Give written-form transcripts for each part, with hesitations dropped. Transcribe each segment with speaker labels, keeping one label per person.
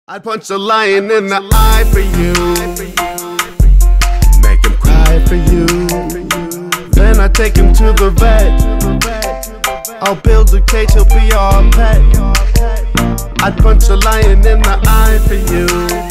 Speaker 1: I'd punch a lion in the eye for you, make him cry for you. Then I take him to the vet. I'll build a cage, he'll be our pet. I'd punch a lion in the eye for you,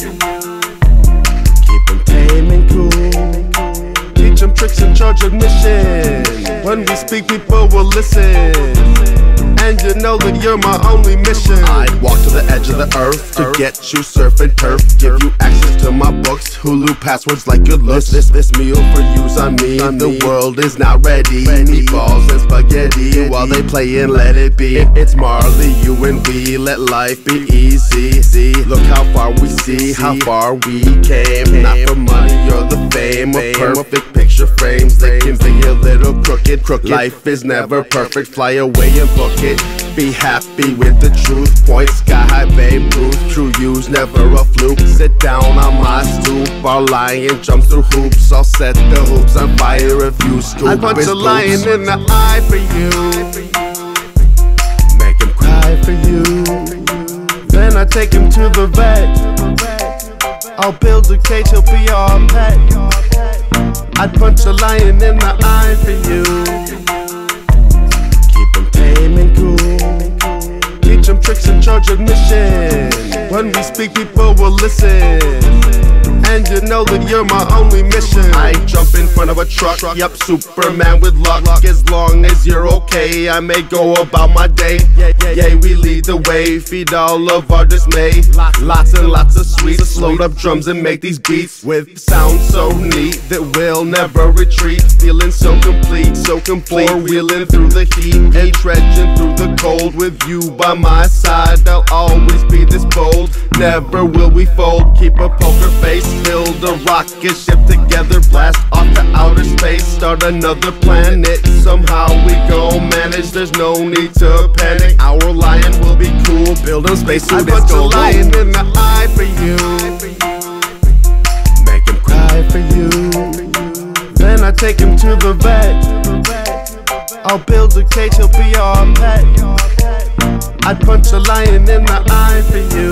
Speaker 1: keep him tame and cool, teach him tricks and charge admission. When we speak, people will listen, and you know that you're my only mission. I'd walk to the edge of the earth to get you surf and turf, give you access to my books, Hulu passwords like good looks. This meal for you's on me. The world is not ready. Meatballs and spaghetti while they play and let it be. It's Marley, you and we, let life be easy. See, look how far we see, how far we came. Not for money or the fame or perfect picture frames. They can be a little crooked. Life is never perfect. Fly away and book it. Be happy with the truth. Point sky high, babe Ruth. True you's never a fluke. Sit down on my stoop. Our lion jumps through hoops. I'll set the hoops on fire if you scoop. I punch a lion in the eye for you, make him cry for you. Then I take him to the vet. I'll build a cage, he'll be our pet. I'd punch a lion in the eye for you, keep him tame and cool, teach him tricks and charge admission. When we speak, people will listen, and you know that you're my only mission. I jump in front of a truck, yep, Superman with luck. As long as you're okay, I may go about my day. Yeah, we lead the way, feed all of our dismay. Lots and lots of sweets, load up drums and make these beats with sound so neat that we'll never retreat. Feeling so complete, four-wheeling through the heat and trudging through the cold. With you by my side, I'll always be this bold. Never will we fold, keep a poker face, build a rocket ship together, blast off to outer space, start another planet. Somehow we gon' manage, there's no need to panic. Our lion will be cool, build a spacesuit. I punch a lion in the eye for you, make him cry for you. Then I take him to the vet. I'll build a cage, he'll be our pet. I'd punch a lion in the eye for you,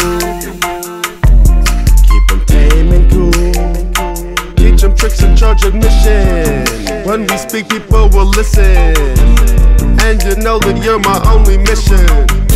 Speaker 1: keep him tame and cool, teach him tricks and charge admission. When we speak, people will listen, and you know that you're my only mission.